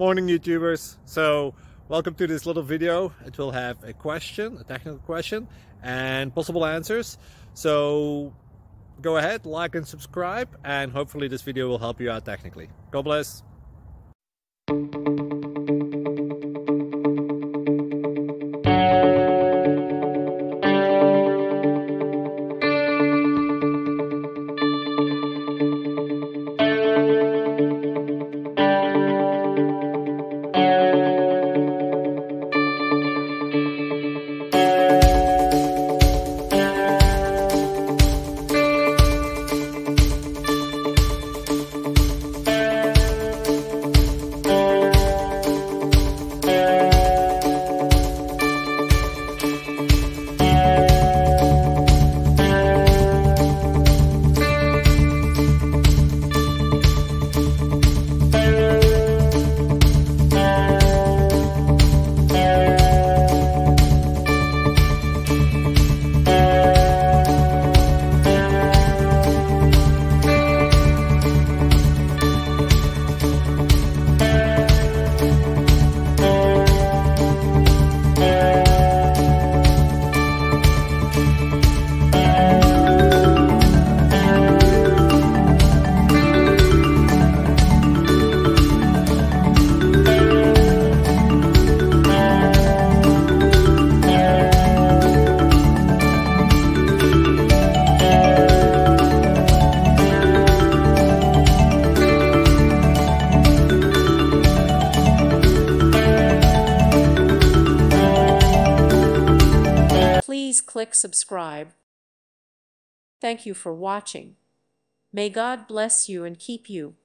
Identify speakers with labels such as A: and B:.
A: Morning YouTubers. So welcome to this little video. It will have a question, a technical question, and possible answers. So go ahead, like and subscribe, and hopefully this video will help you out technically. God bless.
B: Please click subscribe. Thank you for watching. May God bless you and keep you.